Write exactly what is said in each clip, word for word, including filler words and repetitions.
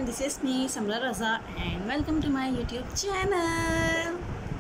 This is me Samra Raza and welcome to my YouTube channel.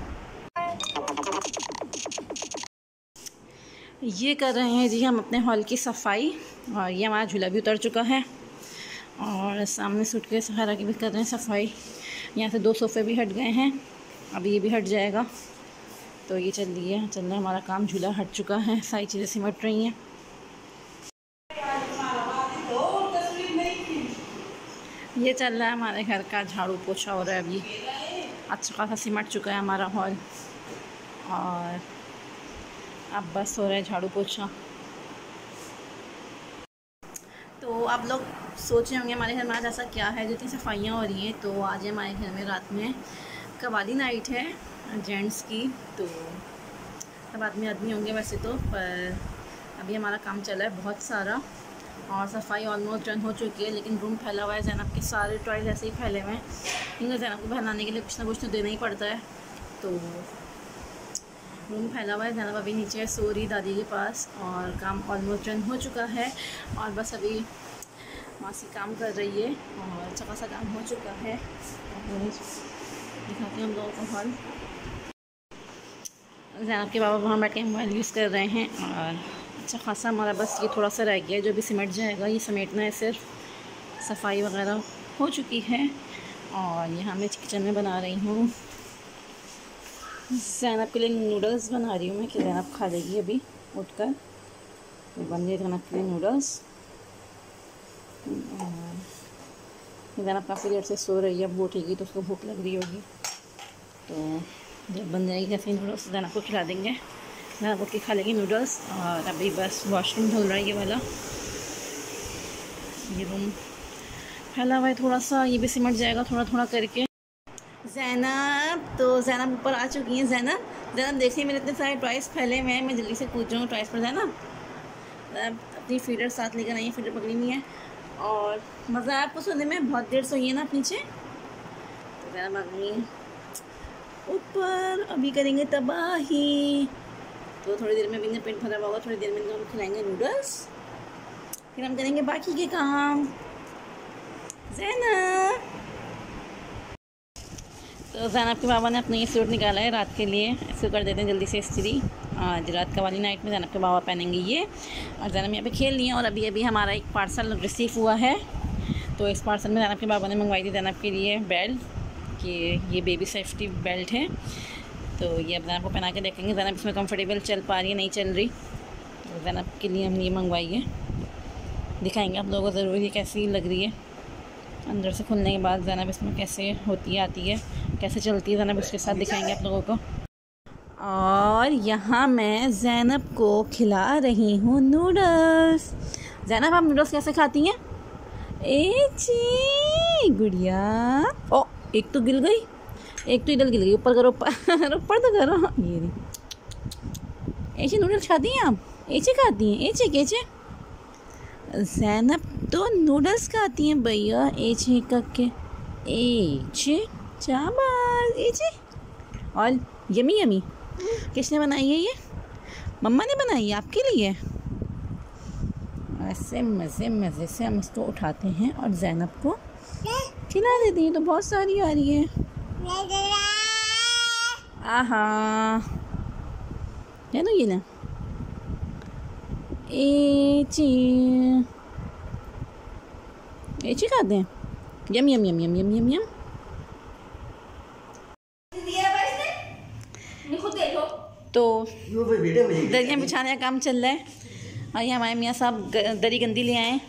ये कर रहे हैं जी हम अपने हॉल की सफाई, और ये हमारा झूला भी उतर चुका है और सामने सूटकेस वगैरह की भी कर रहे हैं सफाई। यहाँ से दो सोफ़े भी हट गए हैं, अभी ये भी हट जाएगा। तो ये चल रही है चल रहा है हमारा काम, झूला हट चुका है, सारी चीज़ें सिमट रही हैं। ये चल रहा है हमारे घर का झाड़ू पोछा हो रहा है। अभी अच्छा खासा सिमट चुका है हमारा हॉल और अब बस हो रहा है झाड़ू पोछा। तो आप लोग सोच रहे होंगे हमारे घर में आज ऐसा क्या है जितनी सफाइयाँ हो रही हैं। तो आज हमारे घर में रात में कवाली नाइट है जेंट्स की, तो सब आदमी आदमी होंगे वैसे तो, पर अभी हमारा काम चला है बहुत सारा और सफाई ऑलमोस्ट डन हो चुकी है। लेकिन रूम फैला हुआ है, ज़ैनब के सारे टॉयज ऐसे ही फैले हुए हैं क्योंकि ज़ैनब को बहलाने के लिए कुछ ना कुछ तो देना ही पड़ता है। तो रूम फैला हुआ है, ज़ैनब अभी नीचे सो रही दादी के पास और काम ऑलमोस्ट डन हो चुका है और बस अभी मासी काम कर रही है और अच्छा खासा काम हो चुका है। दिखाते हैं हम लोगों को हॉल। ज़ैनब के बाबा वहाँ बैठ के मोबाइल यूज़ कर रहे हैं और अच्छा खासा हमारा बस ये थोड़ा सा रह गया है जो भी सिमट जाएगा। ये समेटना है, सिर्फ सफाई वगैरह हो चुकी है। और यहाँ मैं किचन में बना रही हूँ, ज़ैनब के लिए नूडल्स बना रही हूँ मैं कि ज़ैनब खा लेगी अभी उठकर। तो बन गए ज़ैनब के लिए नूडल्स। ज़ैनब काफ़ी देर से सो रही है, अब वो उठेगी तो उसको भूख लग रही होगी। तो जब बन जाएगी कैसे नूडल्स ज़ैनब को खिला देंगे। ज़ैनब उठ के खा लेगी नूडल्स। और अभी बस वॉशरूम धुल रहा है ये वाला, ये रूम फैला हुआ है थोड़ा सा, ये भी सिमट जाएगा थोड़ा थोड़ा करके। ज़ैनब तो ज़ैनब ऊपर आ चुकी हैं। ज़ैनब ज़ैनब देखिए मेरे इतने सारे टॉयस फैले हुए हैं, मैं जल्दी से कूद जाऊँ टॉयस पर। ज़ैनब अपनी फीडर साथ लेकर आई है, फीडर पकड़ी नहीं है और मज़ा आपको सोने में, बहुत देर सोई है ना आप नीचे। तो ज़ैनब आ गई ऊपर, अभी करेंगे तबाही। तो थोड़ी देर में भी इन्हें पेट भरा हुआ होगा, थोड़ी देर में हम खिलाएंगे नूडल्स, फिर हम करेंगे बाकी के काम। ज़ैनब तो ज़ैनब के बाबा ने अपना ये सूट निकाला है रात के लिए, इसको कर देते हैं जल्दी से इस्त्री। आज रात का वाली नाइट में ज़ैनब के बाबा पहनेंगे ये और ज़ैनब यहाँ पे खेल रही है। और अभी अभी हमारा एक पार्सल रिसीव हुआ है, तो इस पार्सल में ज़ैनब के बाबा ने मंगवाई थी ज़ैनब के लिए बेल्ट, कि ये बेबी सेफ्टी बेल्ट है। तो ये अब ज़ैनब को पहना के देखेंगे ज़ैनब इसमें कंफर्टेबल चल पा रही है नहीं चल रही। तो ज़ैनब के लिए हमने ये मंगवाई है, दिखाएंगे आप लोगों को ज़रूर ये कैसी लग रही है अंदर से खुलने के बाद। ज़ैनब इसमें कैसे होती है आती है कैसे चलती है ज़ैनब, उसके साथ दिखाएंगे आप लोगों को। और यहाँ मैं ज़ैनब को खिला रही हूँ नूडल्स। ज़ैनब आप नूडल्स कैसे खाती हैं? ए जी गुड़िया, ओ एक तो गिल गई, एक तो इधर गिल गई। ऊपर करो, ऊपर ऊपर तो करो। ये नहीं, ऐसे नूडल्स खाती हैं आप? ऐसे खाती हैं? ऐसे कैसे? ज़ैनब तो नूडल्स खाती हैं भैया, ऐसे करके। ऐसे चाबास, ऐसे। और यमी यमी किसने बनाई है ये? मम्मा ने बनाई है आपके लिए। ऐसे मज़े मज़े से हम इसको उठाते हैं और ज़ैनब को खिला देती हैं। तो बहुत सारी आ रही है। आहा है ना, ये ना एची एची खाते हैं। यम यम यम यम यम यम यम। तो दरिया बिछाने का काम चल रहा है और ये हमारे मियाँ साहब दरी गंदी ले आए।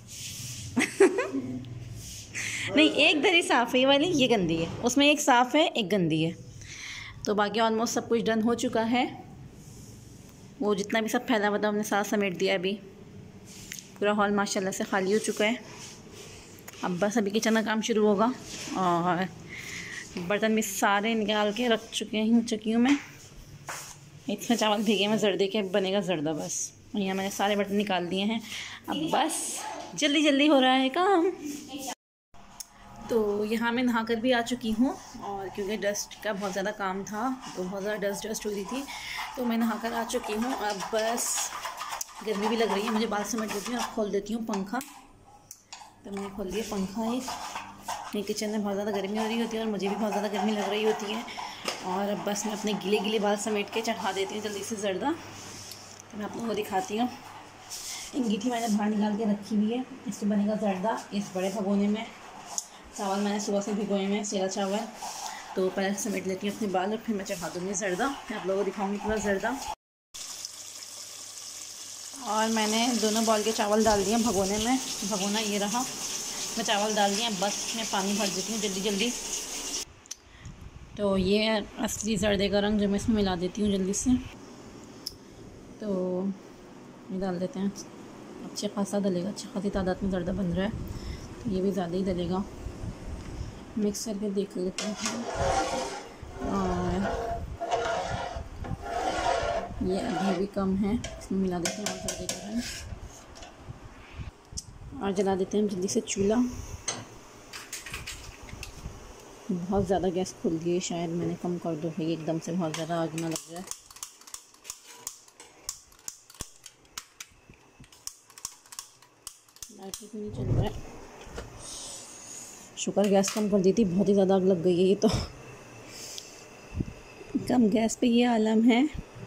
नहीं, एक दरी साफ़ है ये वाली, ये गंदी है। उसमें एक साफ़ है एक गंदी है। तो बाकी ऑलमोस्ट सब कुछ डन हो चुका है। वो जितना भी सब फैला हुआ था हमने सारा समेट दिया। अभी पूरा हॉल माशाल्लाह से खाली हो चुका है। अब बस अभी किचन का काम शुरू होगा और बर्तन भी सारे निकाल के रख चुके हैं चुकी हूँ मैं। इसमें चावल भीगे में जर्दे के बनेगा जर्दा बस। और यहाँ मैंने सारे बर्तन निकाल दिए हैं, अब बस जल्दी जल्दी हो रहा है काम। तो यहाँ मैं नहा कर भी आ चुकी हूँ और क्योंकि डस्ट का बहुत ज़्यादा काम था तो बहुत ज़्यादा डस्ट डस्ट हो रही थी, तो मैं नहा कर आ चुकी हूँ। अब बस गर्मी भी लग रही है, मुझे बाल समेट देती हूँ। अब खोल देती हूँ पंखा। तो मैंने खोल दिया पंखा एक मेरे किचन में बहुत ज़्यादा गर्मी हो रही होती है और मुझे भी बहुत ज़्यादा गर्मी लग रही होती है। और अब बस मैं अपने गीले गीले बाल समेट के चढ़ा देती हूँ जल्दी से जर्दा। तो मैं आप लोगों को दिखाती हूँ। अंगीठी मैंने बाहर निकाल के रखी हुई है। इससे बनेगा जर्दा इस बड़े भगोने में। चावल मैंने सुबह से भिगोए में सेला चावल, तो पहले समेट लेती हूँ अपने बाल और फिर मैं चढ़ा दूँगी जर्दा। मैं आप लोगों को दिखाऊँगी पूरा जर्दा। और मैंने दोनों बॉल के चावल डाल दिए भगोने में। भगोना ये रहा, मैं चावल डाल दिया, बस मैं पानी भर देती हूँ जल्दी जल्दी। तो ये असली जर्दे का रंग जो मैं इसमें मिला देती हूँ जल्दी से। तो ये डाल देते हैं, अच्छे खासा डलेगा, अच्छी खासी तादाद में जर्दा बन रहा है, तो ये भी ज़्यादा ही डलेगा। मिक्स करके देख लेते हैं। और ये अभी भी कम है, इसमें मिला देते हैं और जर्दे का रंग। और जला देते हैं जल्दी से चूल्हा। बहुत ज़्यादा गैस खुल गई है, शायद मैंने कम कर दो भाई, एकदम से बहुत ज़्यादा आग ना लग जाए। लाइट भी नहीं चल रहा है, शुक्र गैस कम कर दी थी, बहुत ही ज़्यादा आग लग गई है ये तो। कम गैस पे ये आलम है।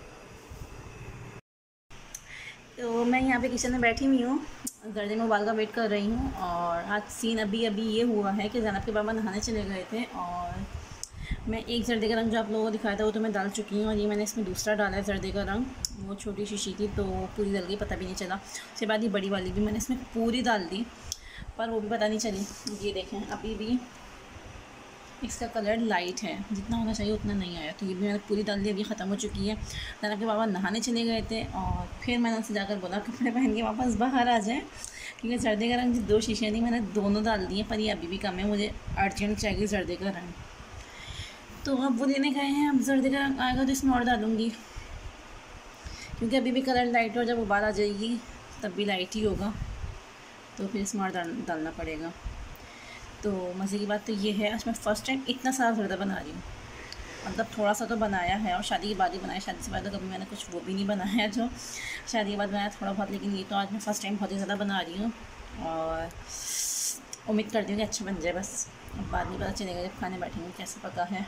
तो मैं यहाँ पे किचन में बैठी हुई हूँ, जर्दे में उबाल का वेट कर रही हूँ। और आज सीन अभी अभी ये हुआ है कि ज़ैनब के पापा नहाने चले गए थे और मैं एक जर्दे का रंग जो आप लोगों को दिखाया था वो तो मैं डाल चुकी हूँ। और ये मैंने इसमें दूसरा डाला है जर्दे का रंग, वो छोटी शीशी थी तो पूरी डल गई, पता भी नहीं चला। उसके बाद ये बड़ी वाली भी मैंने इसमें पूरी डाल दी, पर वो भी पता नहीं चली। ये देखें अभी भी इसका कलर लाइट है, जितना होना चाहिए उतना नहीं आया। तो ये भी मैंने पूरी डाल दी, अभी ख़त्म हो चुकी है। ज़ैनब के बाबा नहाने चले गए थे और फिर मैंने उनसे जाकर बोला कपड़े पहन के वापस बाहर आ जाए, क्योंकि जर्दे का रंग जो दो शीशियाँ थी मैंने दोनों डाल दी हैं, पर ये अभी भी कम है, मुझे अर्जेंट चाहिए जर्दे का रंग। तो अब वो लेने गए हैं, अब जर्दे का रंग आएगा तो इसमें और डालूँगी, क्योंकि अभी भी कलर लाइट है और जब उबाल आ जाएगी तब भी लाइट ही होगा, तो फिर इसमें और डालना पड़ेगा। तो मज़े की बात तो ये है, आज मैं फ़र्स्ट टाइम इतना सारा जर्दा बना रही हूँ। मतलब थोड़ा सा तो बनाया है और शादी के बाद ही बनाया, शादी से बाद तो कभी मैंने कुछ वो भी नहीं बनाया जो शादी के बाद बनाया थोड़ा बहुत, लेकिन ये तो आज मैं फ़र्स्ट टाइम बहुत ही ज़्यादा बना रही हूँ। और उम्मीद करती हूँ कि अच्छा बन जाए, बस अब बाद में पता चलेगा जब खाने बैठेंगे कैसे पका है।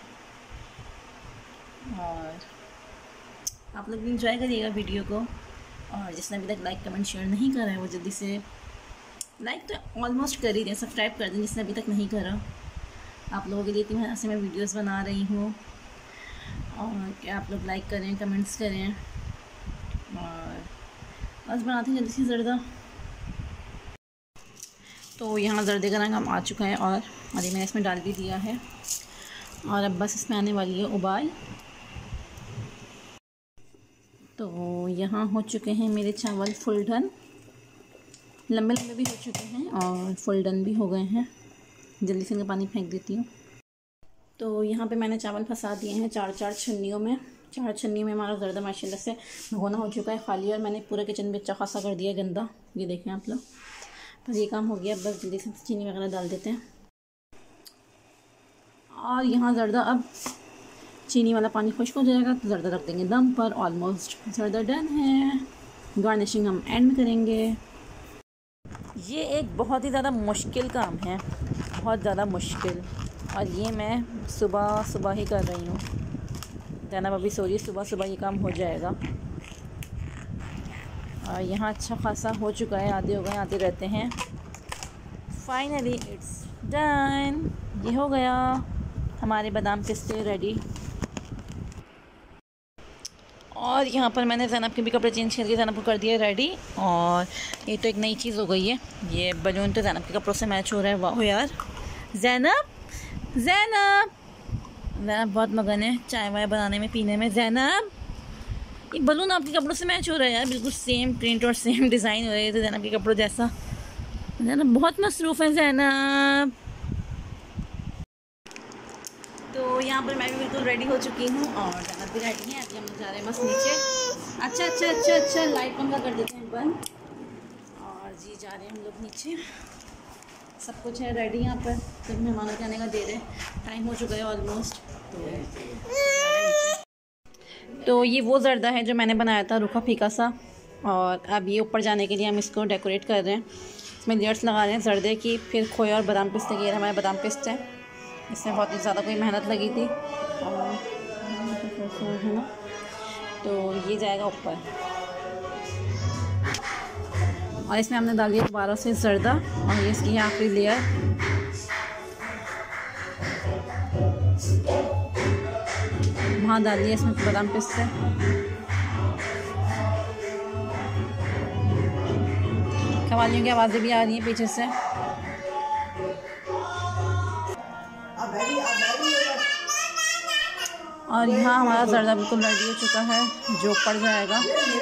और आप लोग भी इंजॉय करिएगा वीडियो को, और जिसने अभी तक लाइक कमेंट शेयर नहीं करा है वो जल्दी से लाइक तो ऑलमोस्ट कर ही दें, सब्सक्राइब कर दें जिसने अभी तक नहीं करा। आप लोगों के लिए इतनी मेहनत से मैं वीडियोस बना रही हूँ, और क्या आप लोग लाइक करें, कमेंट्स करें, और बस बनाते हैं जल्दी से जर्दा। तो यहाँ जर्दे का रंग हम आ चुका है और अभी मैंने इसमें डाल भी दिया है, और अब बस इसमें आने वाली है उबाल। तो यहाँ हो चुके हैं मेरे चावल फुल डन, लंबे लंबे भी हो चुके हैं और फुल डन भी हो गए हैं। जल्दी से इनका पानी फेंक देती हूँ। तो यहाँ पे मैंने चावल फंसा दिए हैं चार चार छन्नियों में। चार छन्नी में हमारा जर्दा माशाल्लाह से भगोना हो चुका है खाली, और मैंने पूरा किचन भी अच्छा खासा कर दिया गंदा, ये देखें आप लोग। तो ये काम हो गया, बस जल्दी से चीनी वगैरह डाल देते हैं। और यहाँ जर्दा अब चीनी वाला पानी खुश्क हो जाएगा तो जर्दा रख देंगे दम पर। ऑलमोस्ट जर्दा डन है, गार्निशिंग हम एंड में करेंगे। ये एक बहुत ही ज़्यादा मुश्किल काम है, बहुत ज़्यादा मुश्किल, और ये मैं सुबह सुबह ही कर रही हूँ। ज़ैनब अभी सो रही, सुबह सुबह ये काम हो जाएगा। और यहाँ अच्छा खासा हो चुका है, आधे हो गए, आधे रहते हैं। फाइनली इट्स डन, ये हो गया हमारे बादाम पिस्ते रेडी। और यहाँ पर मैंने ज़ैनब के भी कपड़े चेंज करके ज़ैनब को कर दिया रेडी। और ये तो एक नई चीज़ हो गई है, ये बलून तो ज़ैनब के कपड़ों से मैच हो रहा है। वाह यार ज़ैनब, ज़ैनब ज़ैनब बहुत मगन है चाय वाय बनाने में, पीने में। ज़ैनब ये बलून आपके कपड़ों से मैच हो रहा है यार, बिल्कुल सेम प्रिंट और सेम डिज़ाइन हो रहा है तो ज़ैनब के कपड़ों जैसा। ज़ैनब बहुत मसरूफ़ है ज़ैनब। तो यहाँ पर मैं भी बिल्कुल रेडी हो चुकी हूँ और ज़ैनब भी रेडी है। अभी हम लोग जा रहे हैं बस नीचे। अच्छा अच्छा अच्छा अच्छा लाइट पंखा कर देते हैं बंद, और जी जा रहे हैं हम लोग नीचे। सब कुछ है रेडी यहाँ पर, सब मेहमानों के आने का देर है, टाइम हो चुका है ऑलमोस्ट। तो तो ये वो जर्दा है जो मैंने बनाया था रूखा फीका सा, और अब ये ऊपर जाने के लिए हम इसको डेकोरेट कर रहे हैं। इसमें लेयर्स लगा रहे हैं जर्दे की, फिर खोए और बादाम पिस्ते की। हमारे बादाम पिस्ते हैं, इसमें बहुत ही ज़्यादा कोई मेहनत लगी थी है ना। तो ये जाएगा ऊपर और इसमें हमने डाल दिया दोबारा से जर्दा और ये इसकी है आखिरी लेयर। वहाँ डाल दिया इसमें बादाम पिस्ते। कवालियों की आवाज़ें भी आ रही हैं पीछे से। और यहाँ हमारा जर्दा बिल्कुल रेडी हो चुका है, जो पड़ जाएगा।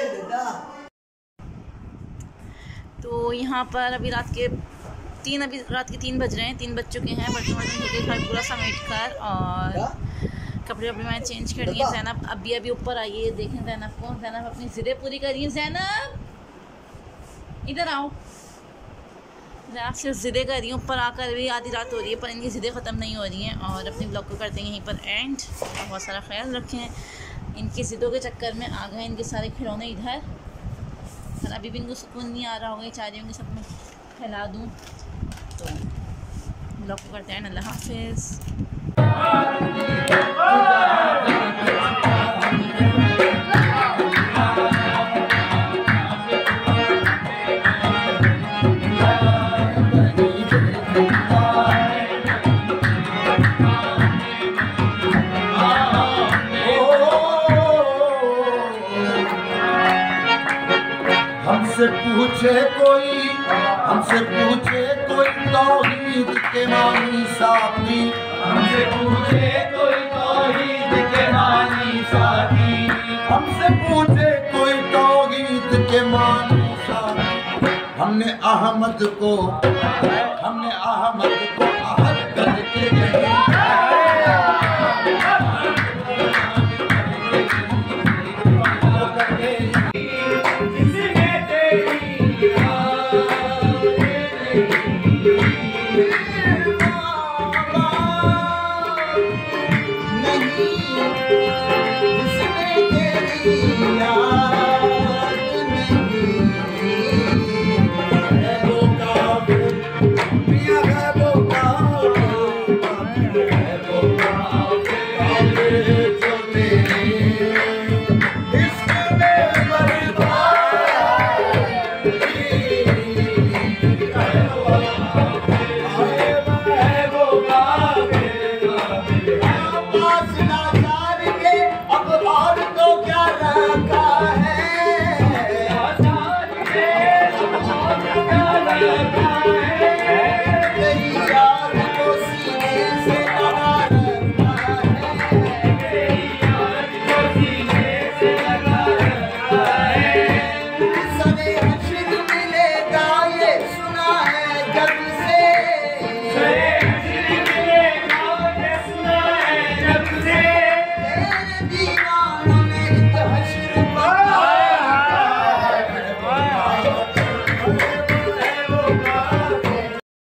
तो यहाँ पर अभी रात के तीन अभी रात के तीन बज रहे हैं, तीन बज चुके हैं। बर्तन वर्तन धो के घर पूरा समेट कर और कपड़े वपड़े मैंने चेंज कर लिए। ज़ैनब अभी अभी ऊपर आई है, देखें ज़ैनब को। ज़ैनब अपनी ज़िद्दें पूरी कर रही है। ज़ैनब इधर आओ, ज़रा सिर्फ ज़िद्दें कर रही हूँ। ऊपर आकर भी आधी रात हो रही है पर इनकी ज़िद्दें ख़त्म नहीं हो रही हैं। और अपने ब्लॉग को करते हैं यहीं पर एंड। बहुत सारा ख्याल रखें, इनकी ज़िद्दों के चक्कर में आ गए इनके सारे खिलौने इधर। और अभी भी इनको सुकून नहीं आ रहा होगा, चाह रही होंगी सब में फैला दूँ। तो ब्लॉग को करते हैं, अल्लाह हाफिज़। हमसे पूछे कोई हमसे पूछे कोई तौहीद के मानी साथी, हमसे पूछे कोई तौहीद के मानी साथी, हमसे पूछे कोई तौहीद के मानी साथी। हमने अहमद को हमने अहमद को अहद करके नहीं Sunday